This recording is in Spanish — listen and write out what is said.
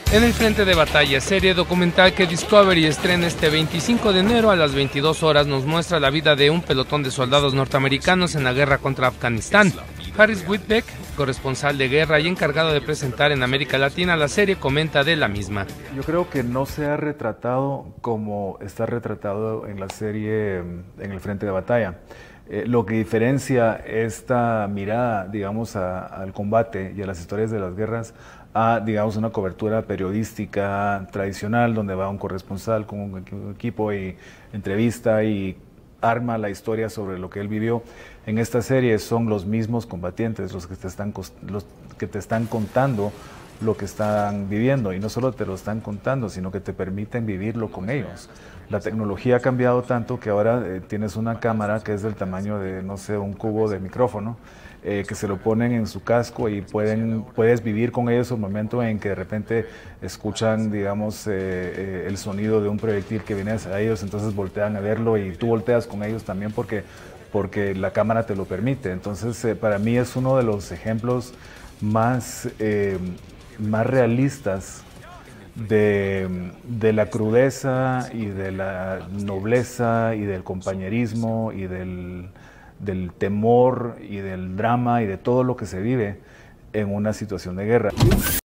En el frente de batalla, serie documental que Discovery estrena este 25 de enero a las 22 horas, nos muestra la vida de un pelotón de soldados norteamericanos en la guerra contra Afganistán. Harris Whitbeck, corresponsal de guerra y encargado de presentar en América Latina la serie, comenta de la misma. Yo creo que no se ha retratado como está retratado en la serie en el frente de batalla. Lo que diferencia esta mirada, digamos, al combate y a las historias de las guerras a, digamos, una cobertura periodística tradicional donde va un corresponsal con un equipo y entrevista y arma la historia sobre lo que él vivió. En esta serie son los mismos combatientes los que te están contando lo que están viviendo, y no solo te lo están contando, sino que te permiten vivirlo con ellos. La tecnología ha cambiado tanto que ahora tienes una cámara que es del tamaño de, no sé, un cubo de micrófono, que se lo ponen en su casco y puedes vivir con ellos un momento en que de repente escuchan, digamos, el sonido de un proyectil que viene hacia ellos, entonces voltean a verlo y tú volteas con ellos también porque la cámara te lo permite. Entonces, para mí es uno de los ejemplos más realistas de la crudeza y de la nobleza y del compañerismo y del temor y del drama y de todo lo que se vive en una situación de guerra.